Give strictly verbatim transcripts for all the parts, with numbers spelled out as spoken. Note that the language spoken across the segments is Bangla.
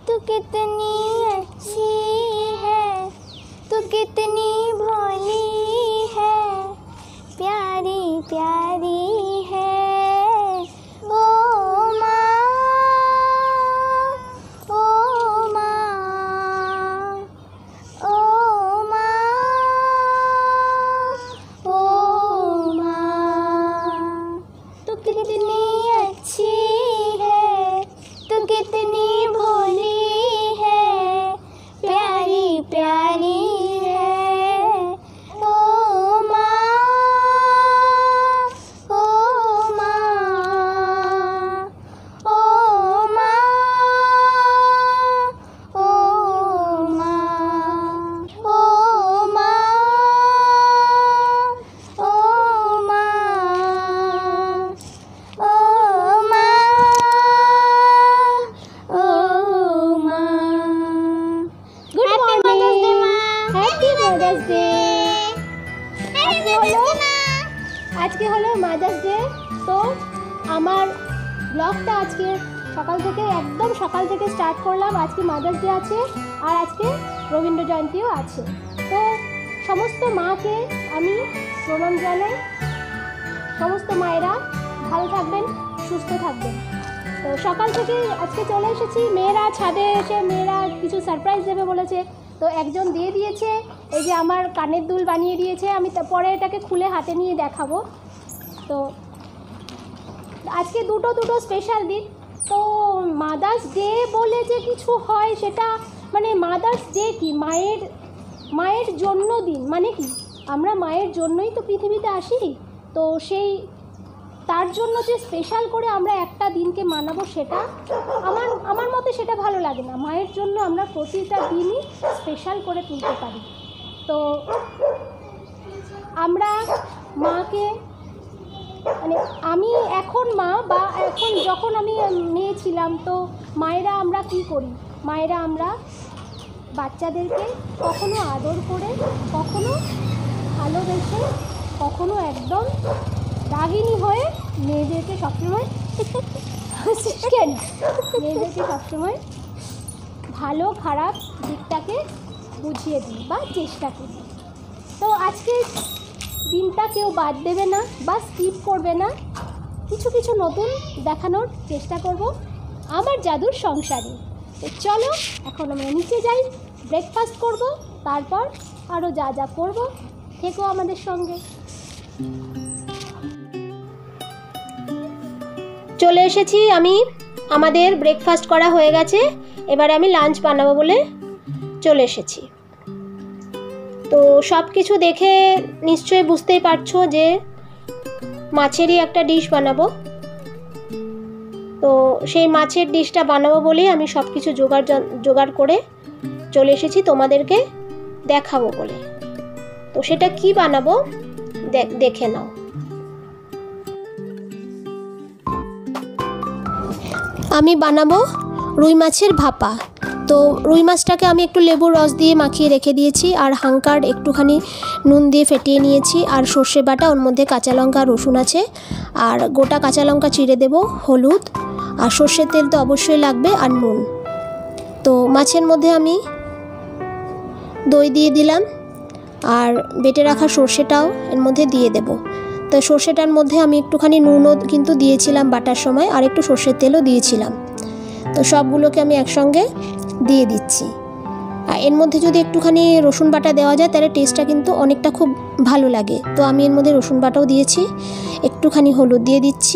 तू कितनी अच्छी है, तू कितनी भोली है, प्यारी प्यारी है ओ माँ, ओ माँ, ओ माँ, ओ माँ। तू कितनी अच्छी है, तू कितनी भोली है, प्यारी प्यारी है ओ माँ, ओ माँ, ओ माँ, ओ माँ, ओ माँ, ओ माँ, ओ माँ, ओ माँ। Good morning, happy mother's day. আজকে হলো আজকে হলো মাদার্স ডে। তো আমার ব্লগটা আজকে সকাল থেকে একদম সকাল থেকে স্টার্ট করলাম। আজকে মাদার্স ডে আছে আর আজকে রবীন্দ্র জয়ন্তীও আছে। তো সমস্ত মাকে আমি প্রণাম জানাই। সমস্ত মায়েরা ভালো থাকবেন, সুস্থ থাকবেন। তো সকাল থেকে আজকে চলে এসেছি। মেয়েরা ছাদে এসে মেয়েরা কিছু সারপ্রাইজ দেবে বলেছে, তো একজন দিয়ে দিয়েছে। এই যে আমার কানের দুল বানিয়ে দিয়েছে, আমি পরে এটাকে খুলে হাতে নিয়ে দেখাবো। তো আজকে দুটো দুটো স্পেশাল দিন। তো মাদার্স ডে বলে যে কিছু হয় সেটা মানে মাদার্স ডে কি, মায়ের মায়ের জন্য দিন মানে কি, আমরা মায়ের জন্যই তো পৃথিবীতে আসি। তো সেই তার জন্য যে স্পেশাল করে আমরা একটা দিনকে মানাবো সেটা আমার আমার মতে সেটা ভালো লাগে না। মায়ের জন্য আমরা প্রতিটা দিনই স্পেশাল করে তুলতে পারি। তো আমরা মাকে মানে আমি এখন মা বা এখন যখন আমি মেয়ে ছিলাম, তো মায়েরা আমরা কি করি, মায়েরা আমরা বাচ্চাদেরকে কখনো আদর করে, কখনো ভালোবেসে, কখনো একদম রাগিনী হয়ে মেয়েদেরকে সবসময় কেন মেয়েদেরকে সবসময় ভালো খারাপ দিকটাকে বুঝিয়ে দিই বা চেষ্টা করি। তো আজকে দিনটা কেউ বাদ দেবে না বা স্কিপ করবে না, কিছু কিছু নতুন দেখানোর চেষ্টা করব আমার জাদুর সংসারে। তো চলো এখন আমরা নিচে যাই, ব্রেকফাস্ট করব, তারপর আরও যা যা করব থেকো আমাদের সঙ্গে। চলে এসেছি আমি, আমাদের ব্রেকফাস্ট করা হয়ে গেছে, এবারে আমি লাঞ্চ বানাবো বলে চলে এসেছি। তো সব কিছু দেখে নিশ্চয়ই বুঝতেই পারছো যে মাছেরই একটা ডিশ বানাবো। তো সেই মাছের ডিশটা বানাবো বলেই আমি সব কিছু জোগাড় জোগাড় করে চলে এসেছি তোমাদেরকে দেখাবো বলে। তো সেটা কি বানাবো দেখে নাও। আমি বানাবো রুই মাছের ভাপা। তো রুই মাছটাকে আমি একটু লেবুর রস দিয়ে মাখিয়ে রেখে দিয়েছি, আর হাঙ্কার একটুখানি নুন দিয়ে ফেটিয়ে নিয়েছি, আর সর্ষে বাটা, ওর মধ্যে কাঁচা লঙ্কা রসুন আছে, আর গোটা কাঁচা লঙ্কা চিড়ে দেব, হলুদ আর সর্ষের তেল তো অবশ্যই লাগবে, আর নুন। তো মাছের মধ্যে আমি দই দিয়ে দিলাম, আর বেটে রাখা সর্ষেটাও এর মধ্যে দিয়ে দেব। তো সর্ষেটার মধ্যে আমি একটুখানি নুনও কিন্তু দিয়েছিলাম বাটার সময়, আর একটু সর্ষের তেলও দিয়েছিলাম। তো সবগুলোকে আমি একসঙ্গে দিয়ে দিচ্ছি। আর এর মধ্যে যদি একটুখানি রসুন বাটা দেওয়া যায় তাহলে টেস্টটা কিন্তু অনেকটা খুব ভালো লাগে। তো আমি এর মধ্যে রসুন বাটাও দিয়েছি, একটুখানি হলুদ দিয়ে দিচ্ছি,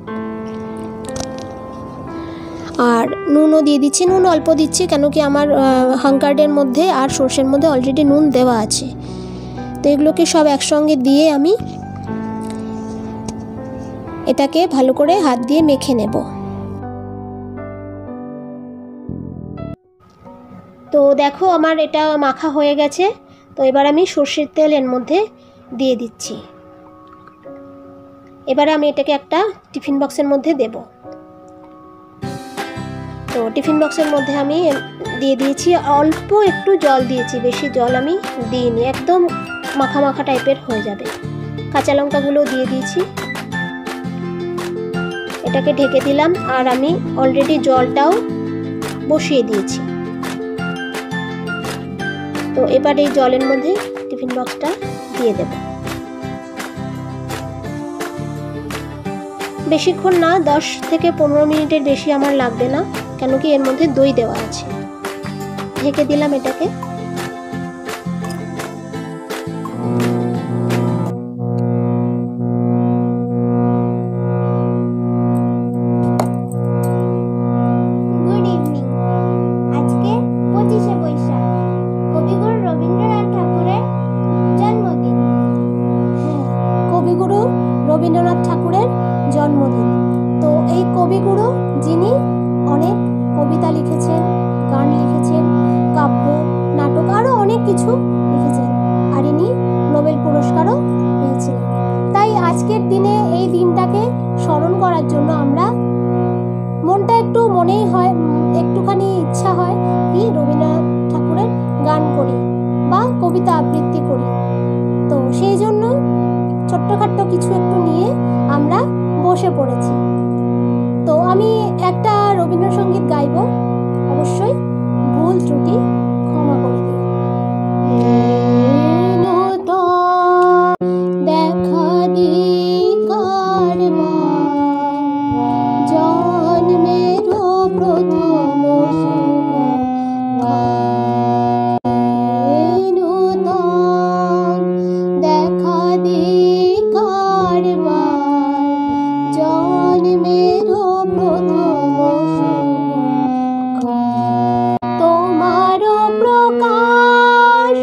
আর নুনও দিয়ে দিচ্ছি। নুন অল্প দিচ্ছি, কেন কি আমার হাঙ্কার্ডের মধ্যে আর সর্ষের মধ্যে অলরেডি নুন দেওয়া আছে। তো এগুলোকে সব একসঙ্গে দিয়ে আমি এটাকে ভালো করে হাত দিয়ে মেখে নেব। তো দেখো আমার এটা মাখা হয়ে গেছে। তো এবার আমি সর্ষের তেল এর মধ্যে দিয়ে দিচ্ছি। এবারে আমি এটাকে একটা টিফিন বক্সের মধ্যে দেব। তো টিফিন বক্সের মধ্যে আমি দিয়ে দিয়েছি, অল্প একটু জল দিয়েছি, বেশি জল আমি দিইনি, একদম মাখা মাখা টাইপের হয়ে যাবে। কাঁচা লঙ্কাগুলো দিয়ে দিয়েছি, এটাকে ঢেকে দিলাম। আর আমি অলরেডি জলটাও বসিয়ে দিয়েছি। তো এবার এই জলের মধ্যে টিফিন বক্সটা দিয়ে দেব। বেশিক্ষণ না, দশ থেকে পনেরো মিনিটের বেশি আমার লাগবে না, কেন কি এর মধ্যে দই দেওয়া আছে। ঢেকে দিলাম এটাকে। Good evening. আজকে পঁচিশে বৈশাখ, কবিগুরু রবীন্দ্রনাথ ঠাকুরের জন্মদিন। হ্যাঁ, কবিগুরু রবীন্দ্রনাথ ঠাকুরের জন্মদিন। তো এই কবিগুরু, যিনি অনেক কবিতা লিখেছেন, গান লিখেছেন, কাব্য, নাটক, আরও অনেক কিছু লিখেছেন, আর ইনি নোবেল পুরস্কারও পেয়েছিলেন। তাই আজকের দিনে এই দিনটাকে স্মরণ করার জন্য আমরা মনটা একটু মনেই হয়, একটুখানি ইচ্ছা হয় কি রবীন্দ্রনাথ ঠাকুরের গান করি বা কবিতা আবৃত্তি করি। তো সেই জন্য ছোট্টখাট্ট কিছু একটু নিয়ে আমরা বসে পড়েছি। তো আমি একটা রবীন্দ্রসঙ্গীত গাইব, অবশ্যই ভুল ত্রুটি ক্ষমা করে দিই। দেখা দিকার জন্মের প্রথম দেখা দিকার জন্মের প্রথম তোমার প্রকাশ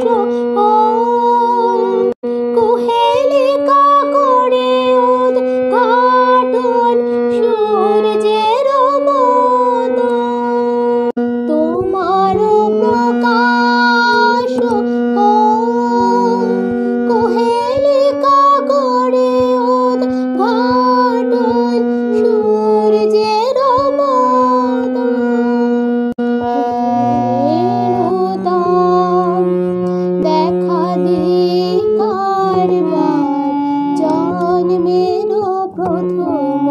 কুহেলিকা করে উদ্ঘাটন সূর্যের মত। তোমার প্রকাশ কুহেলিকা করে উদ্ঘাটন সূর্যের মত। দেখা দিকার জন্মের প্রথম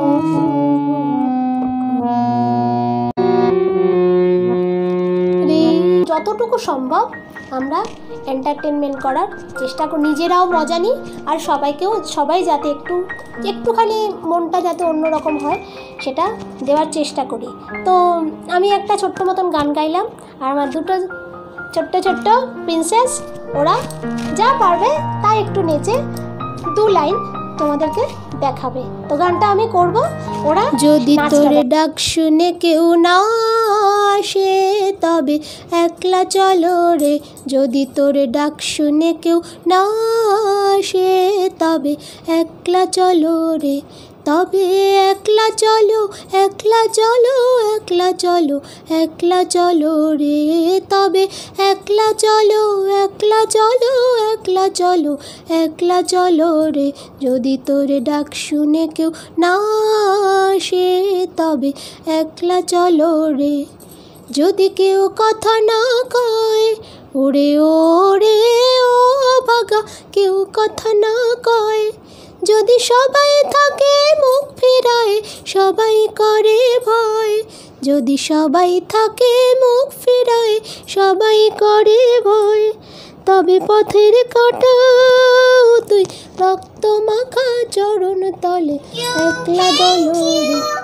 যতটুকু সম্ভব আমরা এন্টারটেনমেন্ট করার চেষ্টা করি, নিজেরাও মজা নিই আর সবাইকেও, সবাই যাতে একটু একটুখানি মনটা যাতে অন্যরকম হয় সেটা দেওয়ার চেষ্টা করি। তো আমি একটা ছোট্ট মতন গান গাইলাম, আর আমার দুটো ছোট্ট ছোট্ট প্রিন্সেস, ওরা যা পারবে তা একটু নেচে দু লাইন তোমাদেরকে দেখাবে। তো গানটা আমি করব, ওরা যদি তোর ডাক শুনে কেউ না আসে তবে একলা চলো রে। যদি তোর ডাক শুনে কেউ না আসে তবে একলা চলো রে। তবে একলা চলো, একলা চলো, একলা চলো, একলা চলো রে। তবে একলা চলো, একলা চলো, একলা চলো, একলা চলো রে। যদি তোর ডাক শুনে কেউ না আসে তবে একলা চলো রে। যদি কেউ কথা না কয়, ওরে ওরে ও ভাগা, কেউ কথা না কয়। যদি সবাই থাকে মুখ ফিরায়, সবাই করে ভয়। যদি সবাই থাকে মুখ ফিরায়, সবাই করে ভয়। তবে পথের কাঁটা তুই রক্ত মাখা চরণ তলে একলা দলরে।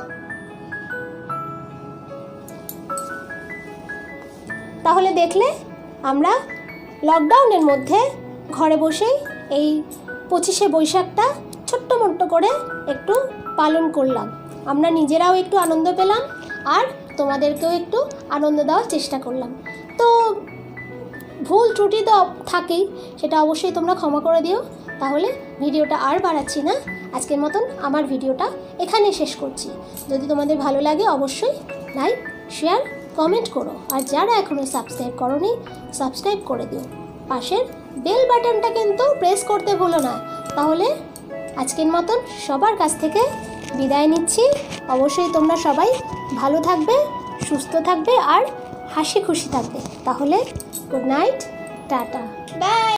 তাহলে দেখলে আমরা লকডাউনের মধ্যে ঘরে বসেই এই পঁচিশে বৈশাখটা ছোট্ট মোট্ট করে একটু পালন করলাম। আমরা নিজেরাও একটু আনন্দ পেলাম আর তোমাদেরকেও একটু আনন্দ দেওয়ার চেষ্টা করলাম। তো ভুল ত্রুটি তো থাকেই, সেটা অবশ্যই তোমরা ক্ষমা করে দিও। তাহলে ভিডিওটা আর বাড়াচ্ছি না, আজকের মতন আমার ভিডিওটা এখানে শেষ করছি। যদি তোমাদের ভালো লাগে অবশ্যই লাইক, শেয়ার, কমেন্ট করো। আর যারা এখনও সাবস্ক্রাইব করোনি সাবস্ক্রাইব করে দিও। পাশের বেল বাটনটা কিন্তু প্রেস করতে ভুলো না। তাহলে আজকের মতন সবার কাছ থেকে বিদায় নিচ্ছি। অবশ্যই তোমরা সবাই ভালো থাকবে, সুস্থ থাকবে আর হাসি খুশি থাকবে। তাহলে গুড নাইট, টাটা, বাই।